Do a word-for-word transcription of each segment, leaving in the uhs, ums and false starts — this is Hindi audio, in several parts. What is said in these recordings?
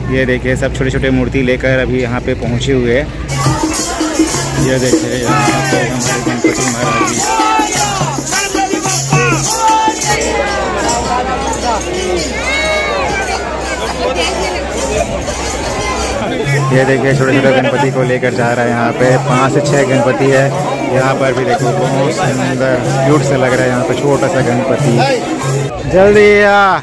ये देखिए सब छोटे छोटे मूर्ति लेकर अभी यहाँ पे पहुँचे हुए हैं। ये देखिए यहाँ पे हमारे गणपति महाराज जी। ये देखिए छोटे छोटे गणपति को लेकर जा रहा है। यहाँ पे पाँच से छः गणपति है। यहाँ पर भी देखो बहुत सुंदर क्यूट से लग रहा है। यहाँ पे छोटा सा गणपति। जल्दी आ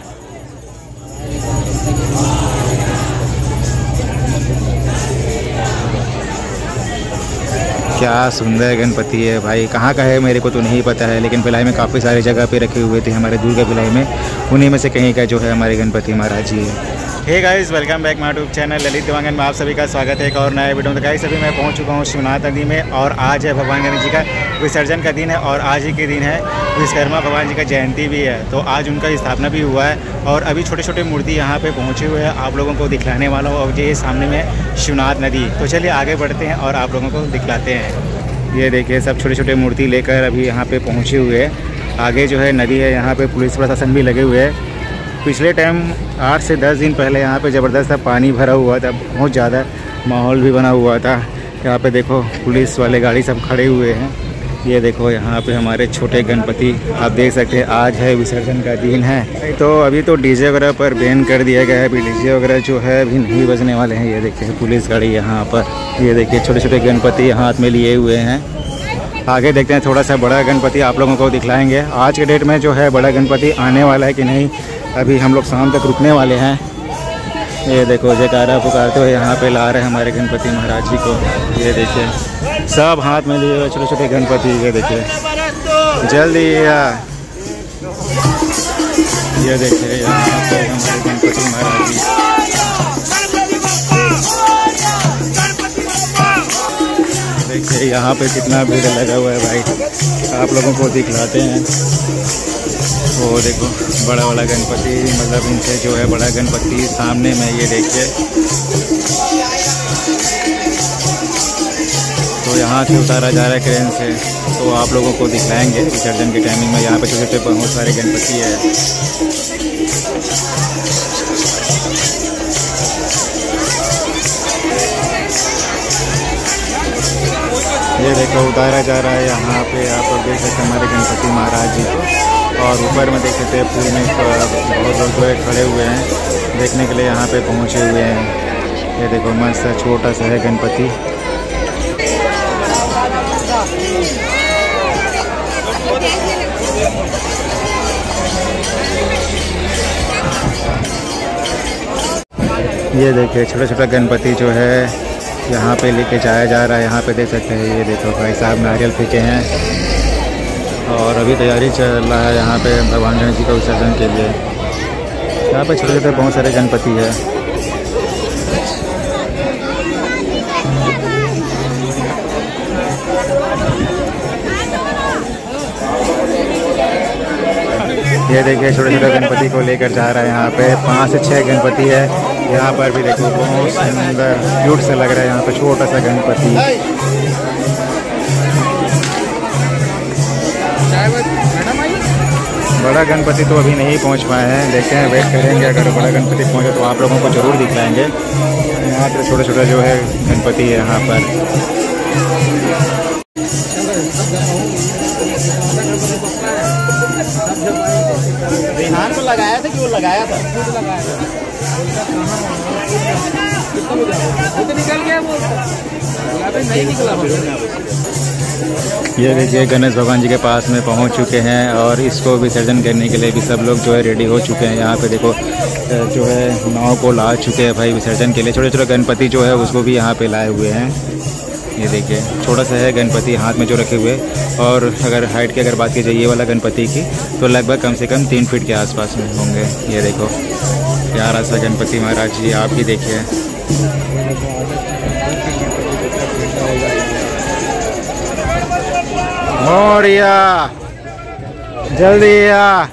क्या सुंदर गणपति है भाई। कहाँ का है मेरे को तो नहीं पता है, लेकिन भिलाई में काफ़ी सारी जगह पे रखे हुए थे हमारे दुर्गा भिलाई में। उन्हीं में से कहीं का जो है हमारे गणपति महाराज जी है। Hey guys, welcome back my YouTube channel Lalit Dewangan में आप सभी का स्वागत है एक और नए वीडियो में। तो गाइस अभी मैं पहुंच चुका हूं शिवनाथ नदी में और आज है भगवान गणेश जी का विसर्जन का दिन है और आज ही के दिन है विश्वकर्मा भगवान जी का जयंती भी है। तो आज उनका स्थापना भी हुआ है और अभी छोटे छोटे मूर्ति यहाँ पे पहुँचे हुए हैं। आप लोगों को दिखलाने वाला हूँ। और ये सामने में शिवनाथ नदी। तो चलिए आगे बढ़ते हैं और आप लोगों को दिखलाते हैं। ये देखिए सब छोटे छोटे मूर्ति लेकर अभी यहाँ पे पहुँचे हुए हैं। आगे जो है नदी है, यहाँ पे पुलिस प्रशासन भी लगे हुए हैं। पिछले टाइम आठ से दस दिन पहले यहाँ पे ज़बरदस्त पानी भरा हुआ था, बहुत ज़्यादा माहौल भी बना हुआ था। यहाँ पे देखो पुलिस वाले गाड़ी सब खड़े हुए हैं। ये देखो यहाँ पे हमारे छोटे गणपति आप देख सकते हैं। आज है विसर्जन का दिन है। तो अभी तो डीजे वगैरह पर बैन कर दिया गया है। अभी डीजे वगैरह जो है अभी नहीं बजने वाले हैं। ये देखिए पुलिस गाड़ी यहाँ पर। ये देखिए छोटे छोटे गणपति हाथ में लिए हुए हैं। आगे देखते हैं थोड़ा सा बड़ा गणपति आप लोगों को दिखलाएंगे। आज के डेट में जो है बड़ा गणपति आने वाला है कि नहीं, अभी हम लोग शाम तक रुकने वाले हैं। ये देखो जयकारा पुकारते हुए यहाँ पे ला रहे हैं हमारे गणपति महाराज जी को। ये देखिए सब हाथ में लिए हुए छोटे छोटे गणपति। ये देखिए जल्दी आ ये देखिए यहाँ पे हमारे गणपति महाराज जी। देखिए यहाँ पे कितना भीड़ लगा हुआ है भाई। आप लोगों को दिखलाते हैं। वो देखो बड़ा वाला गणपति, मतलब इनसे जो है बड़ा गणपति सामने में। ये देखिए तो यहाँ से उतारा जा रहा है क्रेन से। तो आप लोगों को दिखलाएंगे विसर्जन के टाइमिंग में। यहाँ पे छोटे छोटे बहुत सारे गणपति है। ये देखो उतारा जा रहा है। यहाँ पे आप लोग देख सकते हैं हमारे गणपति महाराज जी को। और ऊपर में देख सकते हैं फूल में बहुत लोग जो है खड़े हुए हैं देखने के लिए, यहाँ पे पहुँचे हुए हैं। ये देखो मस्त छोटा सा है गणपति। ये देखिए छोटा छोटा गणपति जो है यहाँ पे लेके जाया जा रहा है। यहाँ पे देख सकते हैं। ये देखो भाई साहब नारियल फेंके हैं और अभी तैयारी चल रहा है यहाँ पे भगवान गणेश जी का विसर्जन के लिए। यहाँ पे छोटे छोटे बहुत सारे गणपति है। ये देखिए छोटे छोटे गणपति को लेकर जा रहा है। यहाँ पे पाँच से छः गणपति है। यहाँ पर भी देखो बहुत सुंदर क्यूट से लग रहा है। यहाँ पे छोटा सा गणपति। बड़ा गणपति तो अभी नहीं पहुंच पाए हैं, देखते हैं वेट करेंगे। अगर बड़ा गणपति पहुंचे तो आप लोगों को ज़रूर दिखलाएंगे। यहाँ पे छोटा छोटा जो है गणपति है यहाँ पर। रिहान को लगाया था कि वो लगाया था? निकल गया वो, नहीं निकला। ये देखिए गणेश भगवान जी के पास में पहुंच चुके हैं और इसको विसर्जन करने के लिए भी सब लोग जो है रेडी हो चुके हैं। यहाँ पे देखो जो है नाव को ला चुके हैं भाई विसर्जन के लिए। छोटे छोटे गणपति जो है उसको भी यहाँ पे लाए हुए हैं। ये देखिए छोटा सा है गणपति हाथ में जो रखे हुए। और अगर हाइट की अगर बात की जाए ये वाला गणपति की तो लगभग कम से कम तीन फीट के आसपास में होंगे। ये देखो प्यारा सा गणपति महाराज जी आप भी देखिए। मोरिया जल्दी आ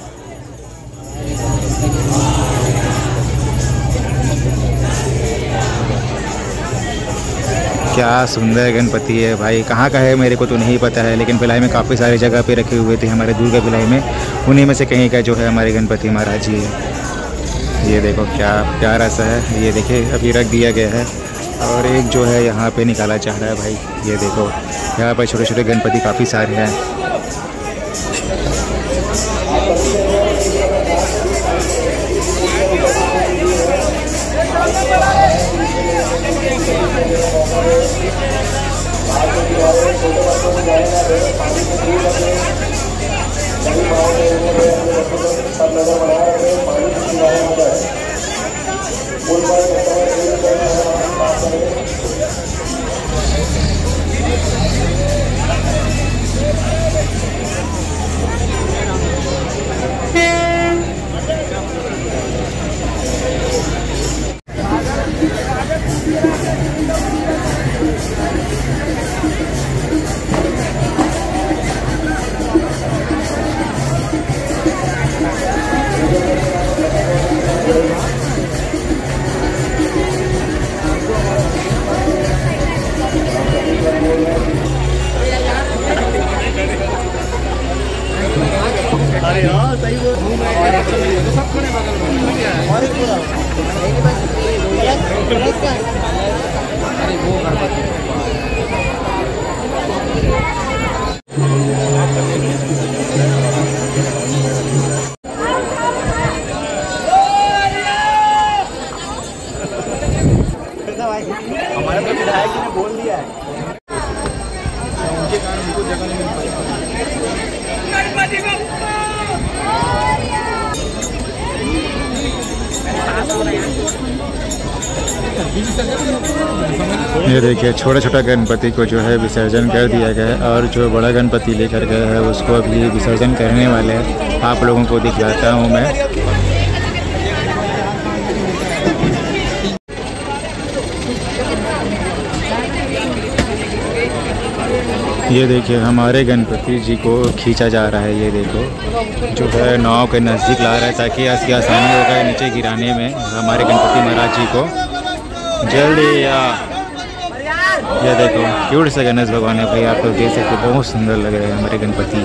क्या सुंदर गणपति है भाई। कहाँ का है मेरे को तो नहीं पता है, लेकिन भिलाई में काफ़ी सारी जगह पे रखे हुए थे हमारे दुर्गा भिलाई में। उन्हीं में से कहीं का जो है हमारे गणपति महाराज जी है। ये देखो क्या प्यारा सा है, ये देखिए अभी रख दिया गया है। और एक जो है यहाँ पे निकाला चाह रहा है भाई, ये देखो यहाँ पर छोटे छोटे गणपति काफ़ी सारे हैं। अरे हाँ सही वो सबको नहीं बगल में और एक पूरा अरे वो हमारे तो विधायक जी ने बोल दिया है, उनके कारण उनको जगह नहीं मिल पाई। ये देखिए छोटा छोटा गणपति को जो है विसर्जन कर दिया गया है, और जो बड़ा गणपति लेकर गया है उसको अभी विसर्जन करने वाले हैं। आप लोगों को दिखलाता हूँ मैं। ये देखिए हमारे गणपति जी को खींचा जा रहा है, ये देखो जो है नाव के नज़दीक ला रहा है ताकि इसकी आसानी होगा नीचे गिराने में हमारे गणपति महाराज जी को। जल्दी या ये देखो क्यूट से गणेश भगवान है भाई, आप लोग देख सकते हो बहुत सुंदर लग रहे हैं हमारे गणपति।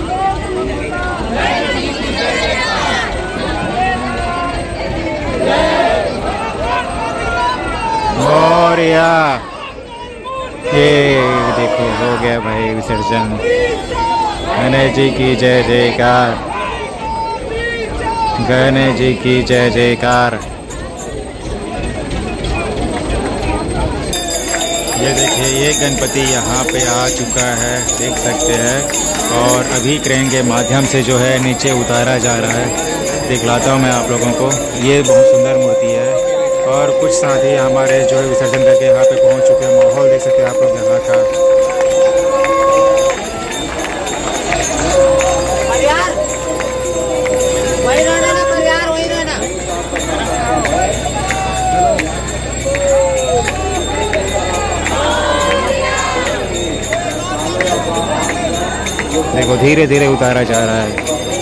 और या ये देखो हो गया भाई विसर्जन। गणेश जी की जय जयकार, गणेश जी की जय जयकार। ये देखिए ये गणपति यहाँ पे आ चुका है, देख सकते हैं। और अभी क्रेन के माध्यम से जो है नीचे उतारा जा रहा है। दिखलाता हूँ मैं आप लोगों को, ये बहुत सुंदर मूर्ति है। और कुछ साथी हमारे जो है विसर्जन करके यहाँ पे पहुँच चुके हैं। माहौल देख सकते हैं आप लोग यहाँ का। देखो धीरे धीरे उतारा जा रहा है।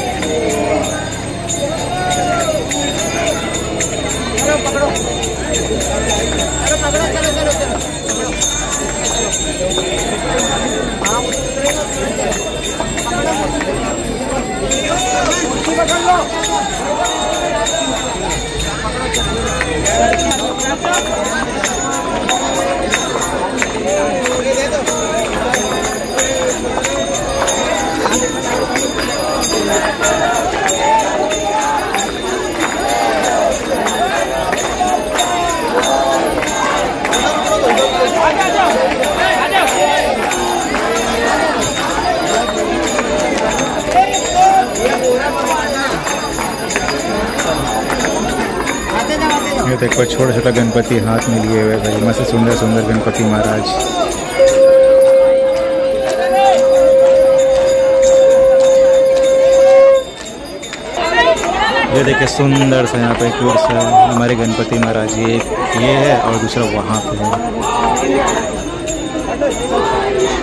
ये देखो छोटा छोटा गणपति हाथ में लिए हुए भाई, मस्त सुंदर सुंदर गणपति महाराज। ये देखिए सुंदर सा यहाँ पे क्यूट सा हमारे गणपति महाराज, ये ये है और दूसरा वहाँ पे है।